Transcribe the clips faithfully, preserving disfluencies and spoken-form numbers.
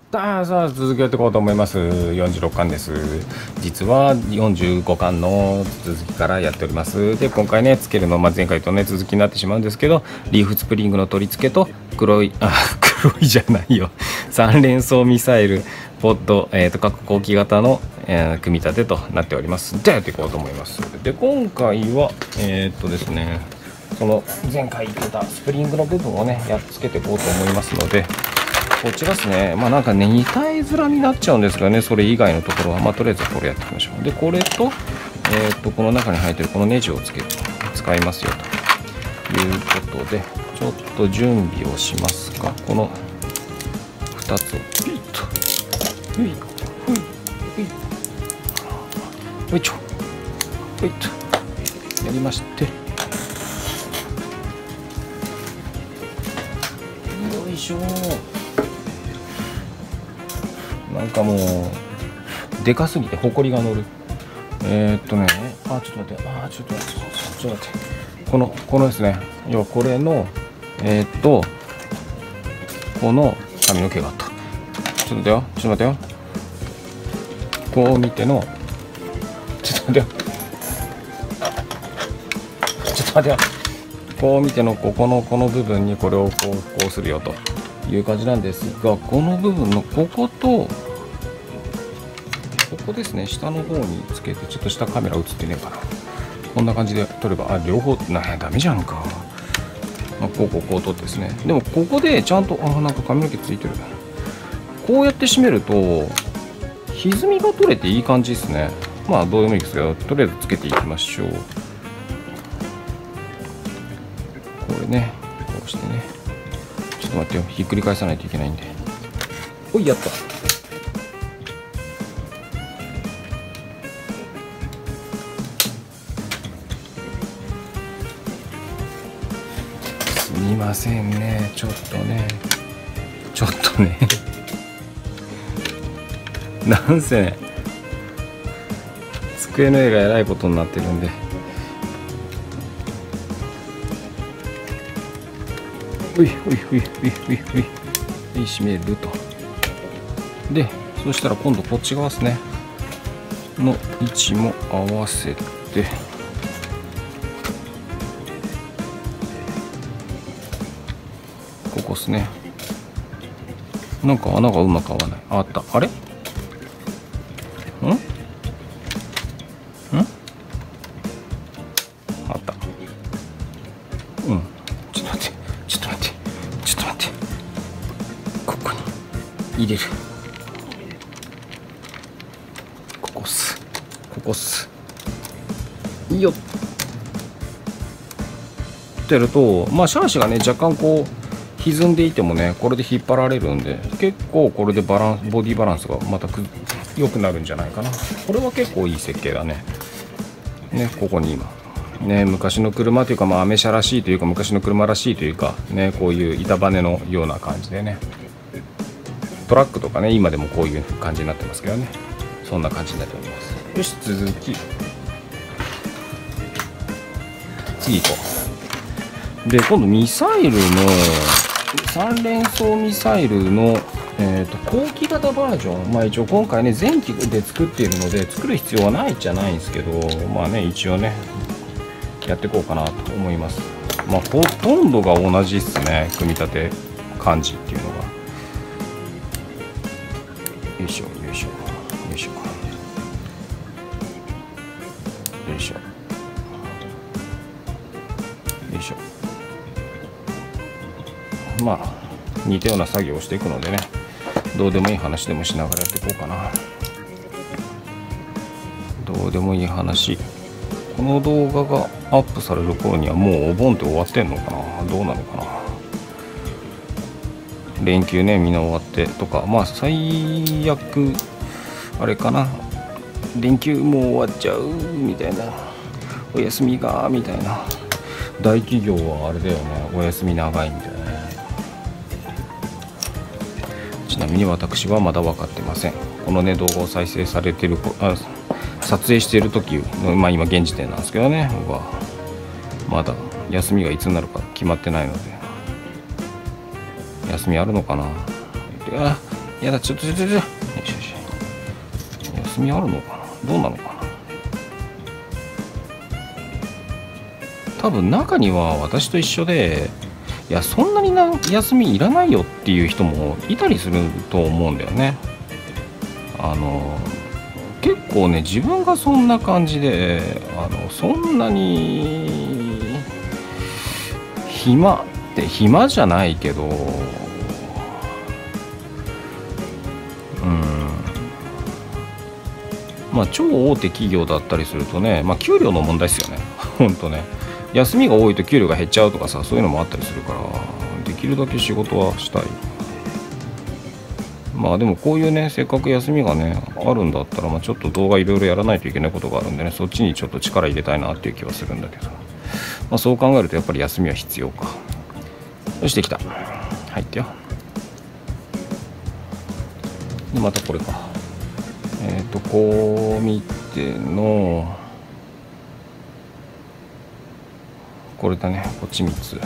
さあさあ続けていこうと思います。よんじゅうろっかんです。実はよんじゅうごかんの続きからやっております。で今回ねつけるの、まあ、前回とね続きになってしまうんですけど、リーフスプリングの取り付けと黒いあ黒いじゃないよさん連装ミサイルポッド、えー、と各後期型の、えー、組み立てとなっております。じゃあやっていこうと思います。で今回はえー、っとですねその前回言ってたスプリングの部分をねやっつけていこうと思いますので、こっちですね、まあなんかね似た絵面になっちゃうんですがね、それ以外のところはまあとりあえずこれやっていきましょう。でこれとえー、っとこの中に入ってるこのネジをつけて使いますよということで、ちょっと準備をしますか。このふたつをピッとふいふいふいふいちょふいとやりまして、よいしょ。なんかもうでかすぎてホコリが乗る。えー、っとねあちょっと待ってあちょっと待ってちょっと待ってこのこのですね、要はこれのえー、っとこの髪の毛があった。ちょっと待てよちょっと待てよこう見てのちょっと待てよちょっと待てよこう見てのここのこの部分にこれをこうこうするよという感じなんですが、この部分のこことここですね、下の方につけて、ちょっと下カメラ映ってねえかな、こんな感じで撮れば、あ両方なダメじゃんか、まあ、こうこうこう撮ってですね、でもここでちゃんとあなんか髪の毛ついてる、こうやって締めると歪みが取れていい感じですね。まあどうでもいいですけど、とりあえずつけていきましょう。これねこうしてね、ちょっと待ってよ、ひっくり返さないといけないんで。おいやった。すみませんね、ちょっとねちょっとねなんせね机の上がえらいことになってるんで、ういおいういういういうい締めると。でそしたら今度こっち側ですねの位置も合わせて、ここですね。なんか穴がうまく合わない。あった。あれんんあった。うんちょっと待ってちょっと待ってちょっと待って、ここに入れる。ここっすここっすいいよってやると、まあシャーシがね若干こう歪んでいてもねこれで引っ張られるんで、結構これでバランスボディバランスがまたく良くなるんじゃないかな。これは結構いい設計だね。ねここに今ね昔の車というか、まあアメ車らしいというか昔の車らしいというかね、こういう板バネのような感じでね、トラックとかね今でもこういう感じになってますけどね、そんな感じになっております。よし続き次行こう。で今度ミサイルのさん連装ミサイルの、えー、と後期型バージョン、まあ一応今回ね前期で作っているので作る必要はないじゃないんですけど、まあね一応ねやっていこうかなと思います。まあほとんどが同じっすね、組み立て感じっていうのが。よいしょよいしょよいしょよいしょよいしょ。まあ似たような作業をしていくのでね、どうでもいい話でもしながらやっていこうかな。どうでもいい話、この動画がアップされる頃にはもうお盆って終わってんのかな、どうなのかな。連休ねみんな終わってとか、まあ最悪あれかな、連休もう終わっちゃうみたいな、お休みがみたいな。大企業はあれだよね、お休み長いみたいなね。ちなみに私はまだ分かってません。このね動画を再生されてるあ撮影している時の、まあ今現時点なんですけどね、僕はまだ休みがいつになるか決まってないので、休みあるのかな。いややだ、ちょっとちょっとちょっと、よしよし、休みあるのかな、どうなのかな。多分中には私と一緒で、いやそんなにな休みいらないよっていう人もいたりすると思うんだよね。あの結構ね、自分がそんな感じで、あのそんなに暇って暇じゃないけど、うん、まあ超大手企業だったりするとね、まあ給料の問題ですよね。ほんとね、休みが多いと給料が減っちゃうとかさ、そういうのもあったりするから、できるだけ仕事はしたい。まあでもこういうね、せっかく休みがねあるんだったら、まあちょっと動画いろいろやらないといけないことがあるんでね、そっちにちょっと力入れたいなっていう気はするんだけど、まあそう考えるとやっぱり休みは必要か。よし、できた。入ってよ。でまたこれか。えっとこう見てのこれだね、こっちみっつ。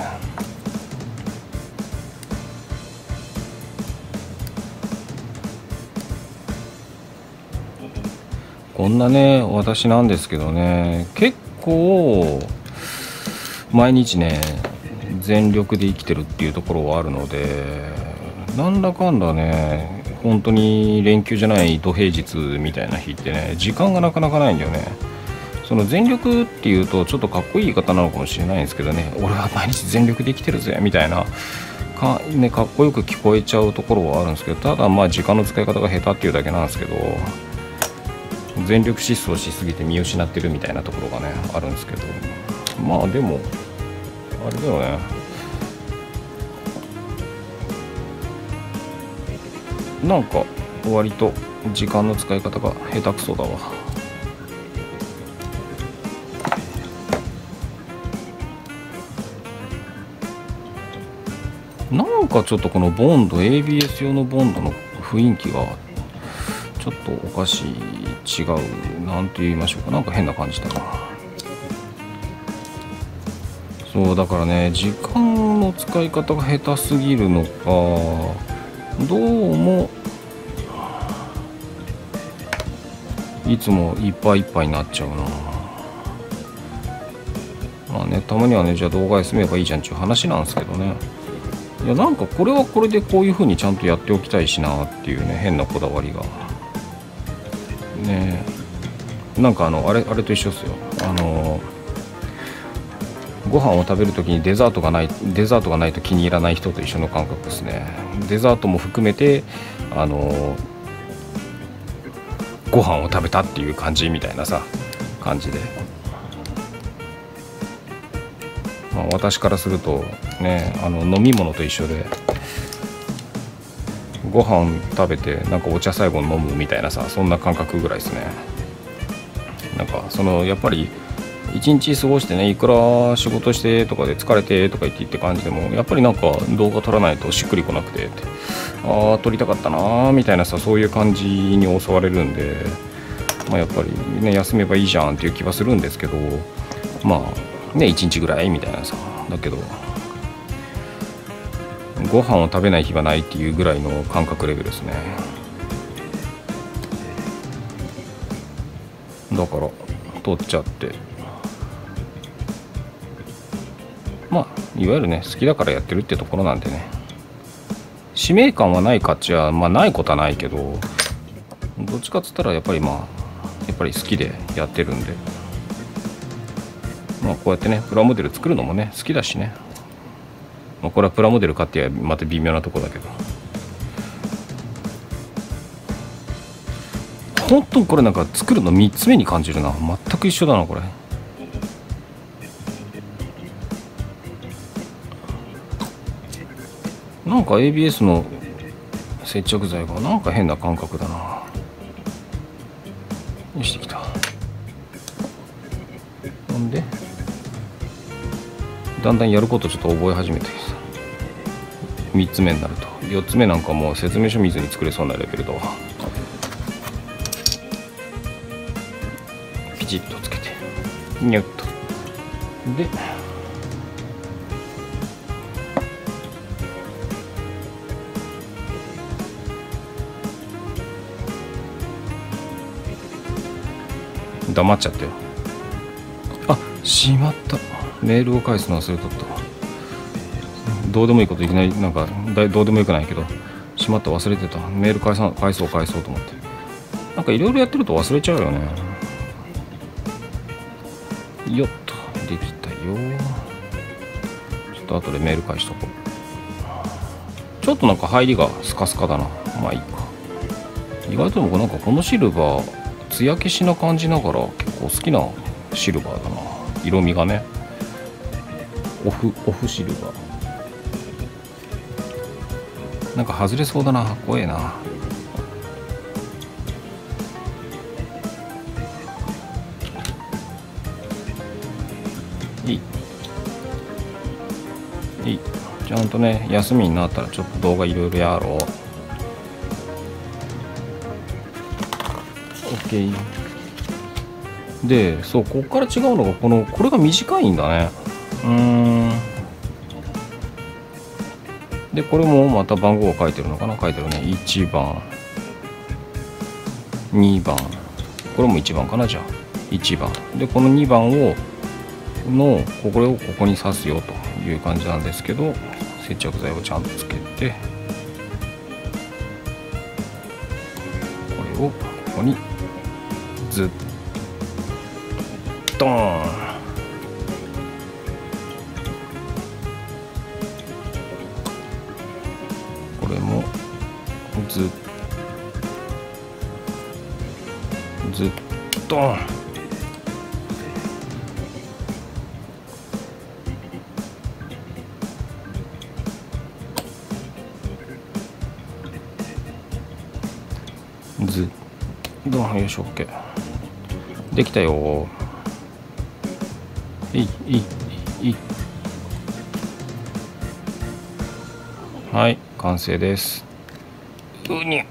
こんなね、私なんですけどね、結構毎日ね全力で生きてるっていうところはあるので、なんだかんだね、本当に連休じゃない土平日みたいな日ってね、時間がなかなかないんだよね。その全力っていうとちょっとかっこいい言い方なのかもしれないんですけどね、俺は毎日全力で生きてるぜみたいなか、ね、かっこよく聞こえちゃうところはあるんですけど、ただまあ時間の使い方が下手っていうだけなんですけど、全力疾走しすぎて見失ってるみたいなところがねあるんですけど、まあでもあれだよね、なんか割と時間の使い方が下手くそだわ。なんかちょっとこのボンド エービーエス 用のボンドの雰囲気がちょっとおかしい、違う、なんて言いましょうか、なんか変な感じだな。そうだからね、時間の使い方が下手すぎるのか、どうもいつもいっぱいいっぱいになっちゃうな。まあね、たまにはね、じゃあ動画休めばいいじゃんっていう話なんですけどね。いやなんかこれはこれでこういう風にちゃんとやっておきたいしなっていうね、変なこだわりがね。なんかあのあれあれと一緒ですよ。あのご飯を食べるときにデザートがないデザートがないと気に入らない人と一緒の感覚ですね。デザートも含めてあのご飯を食べたっていう感じみたいなさ感じで、まあ、私からするとね、あの飲み物と一緒で、ご飯食べてなんかお茶最後に飲むみたいなさ、そんな感覚ぐらいですね。なんかそのやっぱり一日過ごしてね、いくら仕事してとかで疲れてとか言って言って感じでも、やっぱりなんか動画撮らないとしっくりこなくて、ああ撮りたかったなーみたいなさ、そういう感じに襲われるんで、まあ、やっぱりね休めばいいじゃんっていう気はするんですけど、まあねいちにちぐらいみたいなさ、だけどご飯を食べない日がないっていうぐらいの感覚レベルですね。だから取っちゃって、まあいわゆるね好きだからやってるってところなんでね、使命感はないかっちゃまあないことはないけど、どっちかっつったらやっぱりまあやっぱり好きでやってるんで、まあこうやってねプラモデル作るのもね好きだしね、まあ、これはプラモデルかってまた微妙なとこだけど、本当にこれなんか作るのみっつめに感じるな。全く一緒だなこれ。なんか エービーエス の接着剤がなんか変な感覚だな。にしてきた。なんでだんだんやることちょっと覚え始めてさ、みっつめになると、よっつめなんかもう説明書見ずに作れそうなレベルだわ。ピチッとつけてニュッとで、 黙っちゃったよ。あ、しまった。メールを返すの忘れとった。どうでもいいこといきなりなんかどうでもよくないけど、しまった、忘れてた。メール返さ返そう返そうと思って。なんかいろいろやってると忘れちゃうよね。よっと、できたよ。ちょっと後でメール返しとこう。ちょっとなんか入りがスカスカだな。まあいいか。意外と僕なんかこのシルバー艶消しな感じながら結構好きなシルバーだな。色味がね、オフオフシルバー。なんか外れそうだな。怖えな。いいいい。ちゃんとね、休みになったらちょっと動画いろいろやろう。 OK で、そう、ここから違うのがこのこれが短いんだね。うーんで、これもまた番号が書いてるのかな。書いてるね。いちばん、にばん、これもいちばんかな。じゃあいちばんで、このにばんをのこれをここに刺すよという感じなんですけど、接着剤をちゃんとつけて、これをここにズッドーン。これもズッズッドーン。ズドン。よし、 OK。 できたよ。いいいいいい。はい、完成です。うに、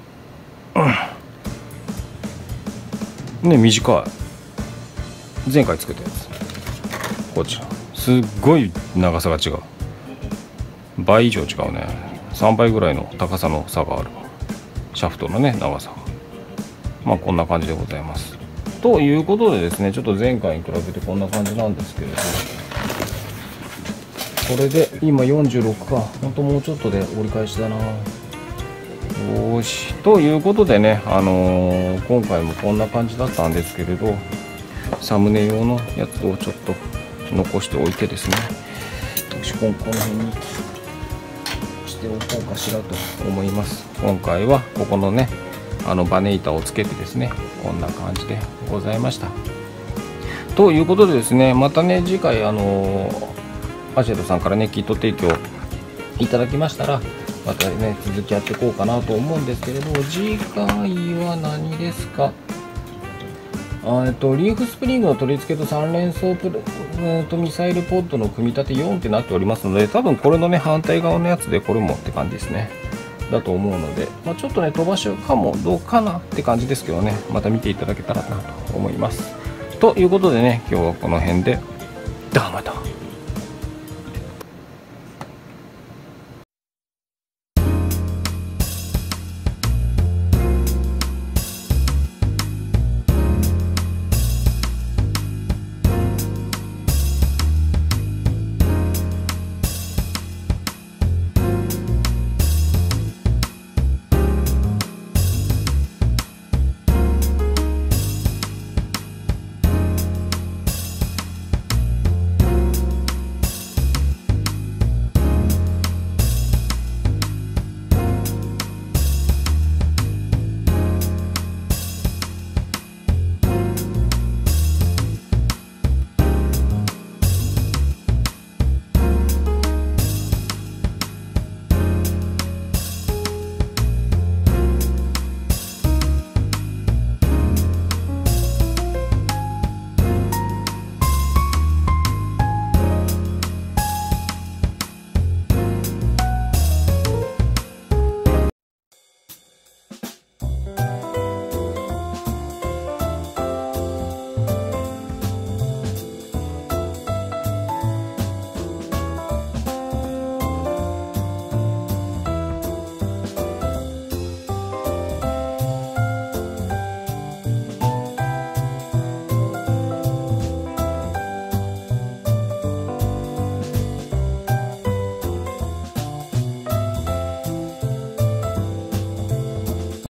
うん、ね、短い。前回作ったやつ、こちらすっごい長さが違う。倍以上違うね。さんばいぐらいの高さの差がある。シャフトのね、長さが。まあこんな感じでございます。ということでですね、ちょっと前回に比べてこんな感じなんですけれど、これで今よんじゅうろくか。ほんともうちょっとで折り返しだな。よーし。ということでね、あのー、今回もこんな感じだったんですけれど、サムネ用のやつをちょっと残しておいてですね、よし、この辺にしておこうかしらと思います。今回はここのね、あのバネ板をつけてですね、こんな感じでございました。ということでですね、またね、次回あのアシェドさんからね、キット提供いただきましたら、またね、続きやっていこうかなと思うんですけれど、次回は何ですか。あえっとリーフスプリングの取り付けとさん連装プルとミサイルポッドの組み立てよんってなっておりますので、多分これのね、反対側のやつでこれもって感じですね。だと思うので、まあ、ちょっとね飛ばしかもどうかなって感じですけどね、また見ていただけたらなと思います。ということでね、今日はこの辺で、どうもまた。